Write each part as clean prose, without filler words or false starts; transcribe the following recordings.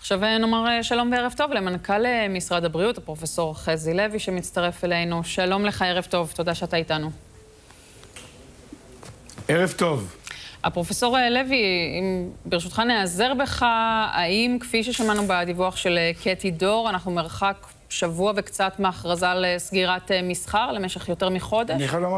עכשיו נאמר שלום וערב טוב למנכ"ל משרד הבריאות, הפרופסור חזי לוי, שמצטרף אלינו. שלום לך, ערב טוב, תודה שאתה איתנו. ערב טוב. הפרופסור לוי, ברשותך נעזר בך, האם כפי ששמענו בדיווח של קטי דור, אנחנו מרחק שבוע וקצת מהכרזה על סגירת מסחר למשך יותר מחודש? אני חייב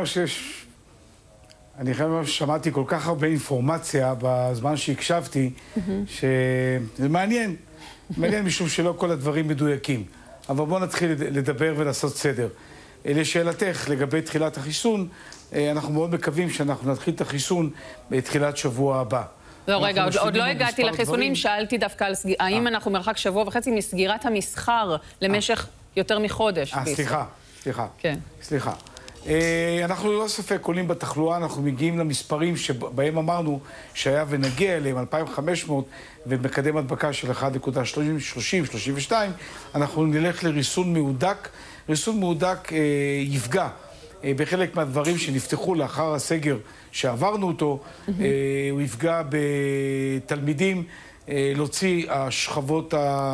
לומר ששמעתי כל כך הרבה אינפורמציה בזמן שהקשבתי, שזה מעניין. מעניין משום שלא כל הדברים מדויקים. אבל בואו נתחיל לדבר ולעשות סדר. לשאלתך, לגבי תחילת החיסון, אנחנו מאוד מקווים שאנחנו נתחיל את החיסון בתחילת שבוע הבא. לא, רגע, עוד לא הגעתי לחיסונים, שאלתי דווקא על האם אנחנו מרחק שבוע וחצי מסגירת המסחר למשך יותר מחודש. סליחה. אנחנו ללא ספק עולים בתחלואה, אנחנו מגיעים למספרים שבהם אמרנו שהיה ונגיע אליהם 2,500 ומקדם הדבקה של 1.30-32, אנחנו נלך לריסון מהודק. ריסון מהודק יפגע בחלק מהדברים שנפתחו לאחר הסגר שעברנו אותו, הוא יפגע בתלמידים, להוציא השכבות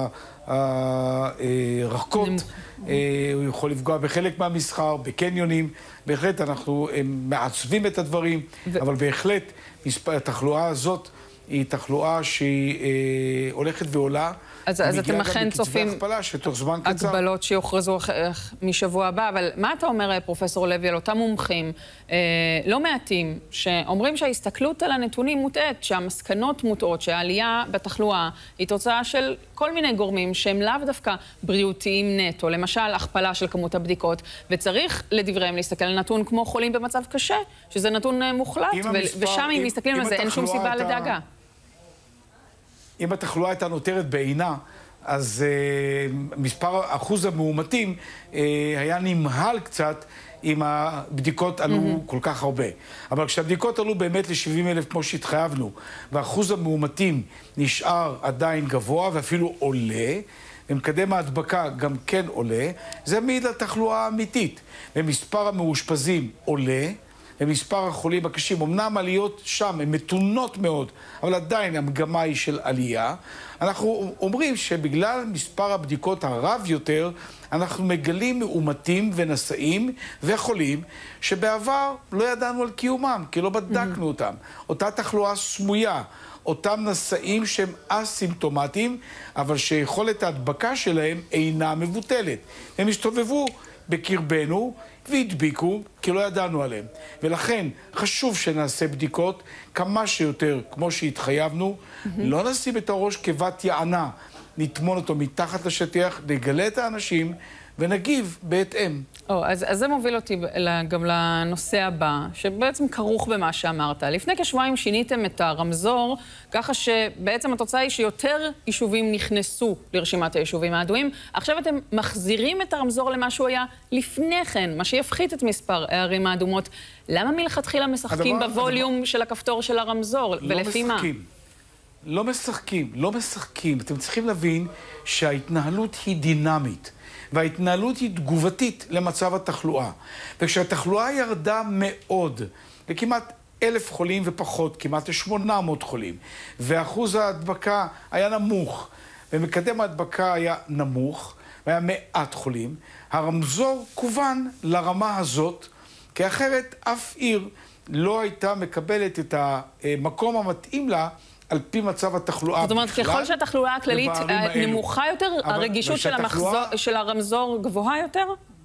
הרכות, הוא יכול לפגוע בחלק מהמסחר, בקניונים, בהחלט אנחנו מעצבים את הדברים, אבל בהחלט התחלואה הזאת היא תחלואה שהיא הולכת ועולה. אז אתם אכן צופים הגבלות שיוכרזו משבוע הבא, אבל מה אתה אומר, פרופסור לוי, על אותם מומחים לא מעטים, שאומרים שההסתכלות על הנתונים מוטעת, שהמסקנות מוטעות, שהעלייה בתחלואה היא תוצאה של כל מיני גורמים שהם לאו דווקא בריאותיים נטו, למשל הכפלה של כמות הבדיקות, וצריך לדבריהם להסתכל על נתון כמו חולים במצב קשה, שזה נתון מוחלט, ושם אם מסתכלים על זה אין שום סיבה לדאגה. אם התחלואה הייתה נותרת בעינה, אז אחוז המאומתים היה נמהל קצת אם הבדיקות עלו כל כך הרבה. אבל כשהבדיקות עלו באמת ל-70,000 כמו שהתחייבנו, ואחוז המאומתים נשאר עדיין גבוה ואפילו עולה, ומקדם ההדבקה גם כן עולה, זה מעיד על תחלואה האמיתית. ומספר המאושפזים עולה, ומספר החולים הקשים, אמנם עליות שם, הן מתונות מאוד, אבל עדיין המגמה היא של עלייה. אנחנו אומרים שבגלל מספר הבדיקות הרב יותר, אנחנו מגלים מאומתים ונשאים וחולים שבעבר לא ידענו על קיומם, כי לא בדקנו אותם. אותה תחלואה סמויה, אותם נשאים שהם אסימפטומטיים, אבל שיכולת ההדבקה שלהם אינה מבוטלת. הם הסתובבו בקרבנו והדביקו, כי לא ידענו עליהם. ולכן חשוב שנעשה בדיקות כמה שיותר, כמו שהתחייבנו, לא נשים את הראש כבת יענה, נטמון אותו מתחת לשטיח, נגלה את האנשים ונגיב בהתאם. אז זה מוביל אותי גם לנושא הבא, שבעצם כרוך במה שאמרת. לפני כשבועיים שיניתם את הרמזור, ככה שבעצם התוצאה היא שיותר יישובים נכנסו לרשימת היישובים האדומים. עכשיו אתם מחזירים את הרמזור למה שהוא היה לפני כן, מה שיפחית את מספר הערים האדומות. למה מלכתחילה משחקים בווליום של הכפתור של הרמזור? ולפי מה? לא משחקים. אתם צריכים להבין שההתנהלות היא דינמית. וההתנהלות היא תגובתית למצב התחלואה. וכשהתחלואה ירדה מאוד, לכמעט 1,000 חולים ופחות, כמעט 800 חולים, ואחוז ההדבקה היה נמוך, ומקדם ההדבקה היה נמוך, והיה מעט חולים, הרמזור כוון לרמה הזאת, כי אחרת אף עיר לא הייתה מקבלת את המקום המתאים לה, על פי מצב התחלואה. זאת אומרת, ככל שהתחלואה הכללית נמוכה יותר, הרגישות של הרמזור גבוהה יותר?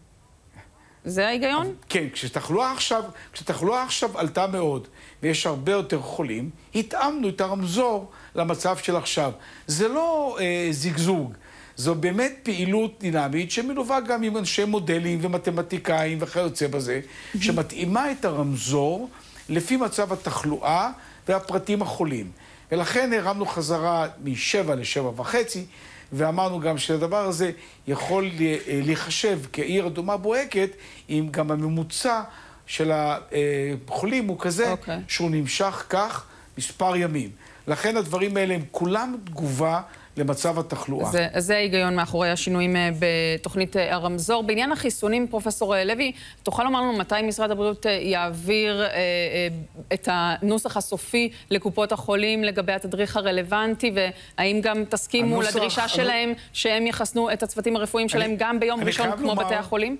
זה ההיגיון? כן, כשתחלואה עכשיו עלתה מאוד, ויש הרבה יותר חולים, התאמנו את הרמזור למצב של עכשיו. זה לא זיגזוג, זו באמת פעילות דינמית שמלווה גם עם אנשי מודלים ומתמטיקאים וכיוצא בזה, שמתאימה את הרמזור לפי מצב התחלואה והפרטים החולים. ולכן הרמנו חזרה מ7 ל7.5, ואמרנו גם שהדבר הזה יכול להיחשב כעיר אדומה בוהקת, אם גם הממוצע של החולים הוא כזה, שהוא נמשך כך מספר ימים. לכן הדברים האלה הם כולם תגובה למצב התחלואה. זה ההיגיון מאחורי השינויים בתוכנית הרמזור. בעניין החיסונים, פרופסור לוי, תוכל לומר לנו מתי משרד הבריאות יעביר את הנוסח הסופי לקופות החולים לגבי התדריך הרלוונטי, והאם גם תסכימו לדרישה שלהם שהם יחסנו את הצוותים הרפואיים שלהם גם ביום ראשון כמו בתי החולים?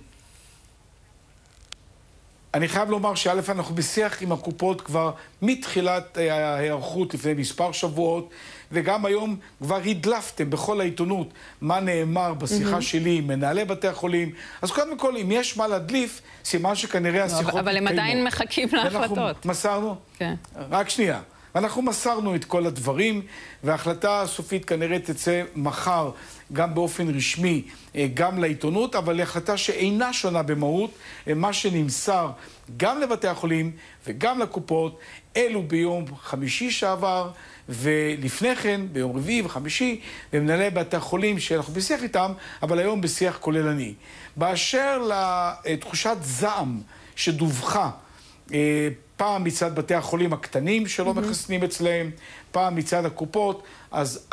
אני חייב לומר שא' אנחנו בשיח עם הקופות כבר מתחילת ההיערכות לפני מספר שבועות, וגם היום כבר הדלפתם בכל העיתונות מה נאמר בשיחה שלי עם מנהלי בתי החולים. אז קודם כל, אם יש מה להדליף, סימן שכנראה השיחות מתקיימו. אבל הם עדיין מחכים להחלטות. אנחנו מסרנו? כן. רק שנייה. אנחנו מסרנו את כל הדברים, וההחלטה הסופית כנראה תצא מחר גם באופן רשמי, גם לעיתונות, אבל להחלטה שאינה שונה במהות, מה שנמסר גם לבתי החולים וגם לקופות, אלו ביום חמישי שעבר, ולפני כן, ביום רביעי וחמישי, במנהלי בתי החולים שאנחנו בשיח איתם, אבל היום בשיח כוללני. באשר לתחושת זעם שדווחה, פעם מצד בתי החולים הקטנים שלא מחסנים אצלהם, פעם מצד הקופות, אז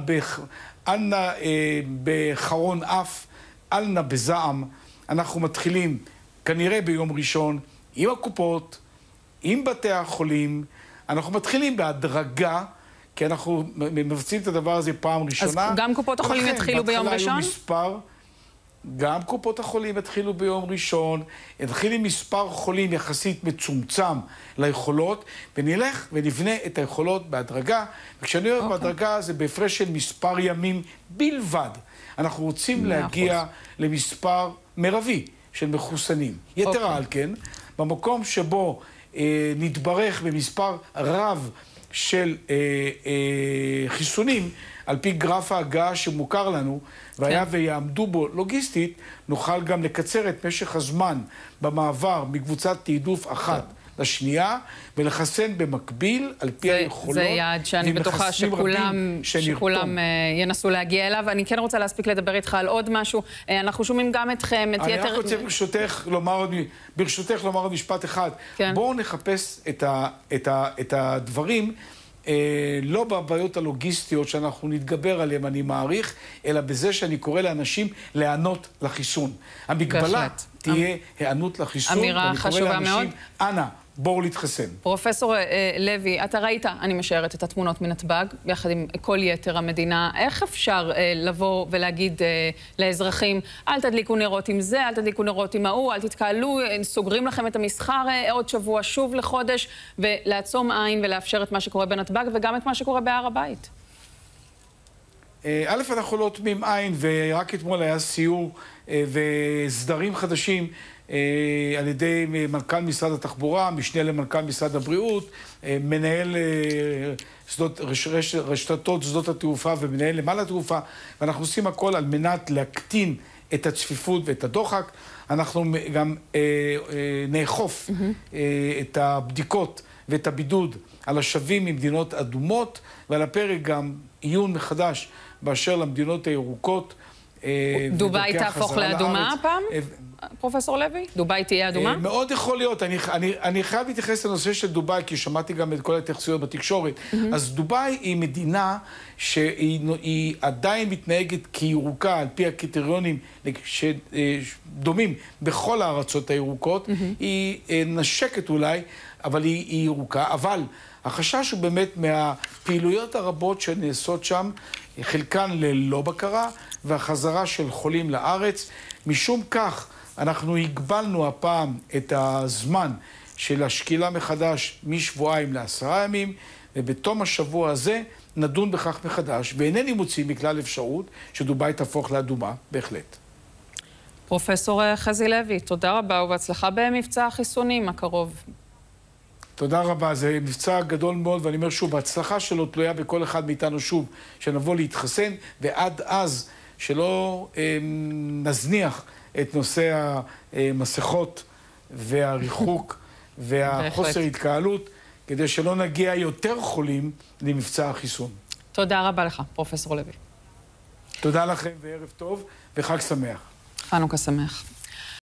אנא בחרון אף, אנא בזעם. אנחנו מתחילים כנראה ביום ראשון עם הקופות, עם בתי החולים. אנחנו מתחילים בהדרגה, כי אנחנו מבצעים את הדבר הזה פעם ראשונה. אז גם קופות החולים יתחילו ביום ראשון? גם קופות החולים התחילו ביום ראשון, התחיל עם מספר חולים יחסית מצומצם ליכולות, ונלך ונבנה את היכולות בהדרגה, וכשאני אומר בהדרגה זה בהפרש של מספר ימים בלבד. אנחנו רוצים להגיע למספר מרבי של מחוסנים. יתרה על כן, במקום שבו נתברך במספר רב של חיסונים, על פי גרף ההגעה שמוכר לנו, והיה ויעמדו בו לוגיסטית, נוכל גם לקצר את משך הזמן במעבר מקבוצת תעדוף אחת לשנייה, ולחסן במקביל על פי היכולות. זה יעד שאני בטוחה שכולם ינסו להגיע אליו. אני כן רוצה להספיק לדבר איתך על עוד משהו. אנחנו שומעים גם אתכם, את יתר... אני רק רוצה ברשותך לומר עוד משפט אחד. בואו נחפש את הדברים, לא בבעיות הלוגיסטיות שאנחנו נתגבר עליהן, אני מעריך, אלא בזה שאני קורא לאנשים להיענות לחיסון. המגבלה תהיה היענות לחיסון. אמירה חשובה מאוד. אנא, בואו להתחסן. פרופסור לוי, אתה ראית, אני משערת, את התמונות מנתב"ג, ביחד עם כל יתר המדינה. איך אפשר לבוא ולהגיד לאזרחים, אל תדליקו נרות עם זה, אל תדליקו נרות עם ההוא, אל תתקהלו, סוגרים לכם את המסחר עוד שבוע, שוב לחודש, ולעצום עין ולאפשר את מה שקורה בנתב"ג וגם את מה שקורה בהר הבית? א', אנחנו לא תמים עין, ורק אתמול היה סיור וסדרים חדשים על ידי מנכ"ל משרד התחבורה, משנה למנכ"ל משרד הבריאות, מנהל רשתות שדות התעופה ומנהל למעל התעופה, ואנחנו עושים הכל על מנת להקטין את הצפיפות ואת הדוחק. אנחנו גם נאכוף את הבדיקות ואת הבידוד על השבים ממדינות אדומות, ועל הפרק גם עיון מחדש באשר למדינות הירוקות. דובאי תהפוך לאדומה הפעם? פרופסור לוי? דובאי תהיה אדומה? מאוד יכול להיות. אני חייב להתייחס לנושא של דובאי, כי שמעתי גם את כל ההתייחסויות בתקשורת. אז דובאי היא מדינה שהיא עדיין מתנהגת כירוקה, על פי הקריטריונים שדומים בכל הארצות הירוקות. היא נשקת אולי, אבל היא ירוקה. אבל החשש הוא באמת מהפעילויות הרבות שנעשות שם, חלקן ללא בקרה, והחזרה של חולים לארץ. משום כך, אנחנו הגבלנו הפעם את הזמן של השקילה מחדש משבועיים ל10 ימים, ובתום השבוע הזה נדון בכך מחדש, ואינני מוציא מכלל אפשרות שדובאי תהפוך לאדומה, בהחלט. פרופסור חזי לוי, תודה רבה ובהצלחה במבצע החיסונים הקרוב. תודה רבה, זה מבצע גדול מאוד, ואני אומר שוב, ההצלחה שלו תלויה בכל אחד מאיתנו שוב, שנבוא להתחסן, ועד אז שלא נזניח את נושא המסכות והריחוק והחוסר התקהלות, כדי שלא נגיע יותר חולים למבצע החיסון. תודה רבה לך, פרופסור לוי. תודה לכם וערב טוב וחג שמח. חנוכה שמח.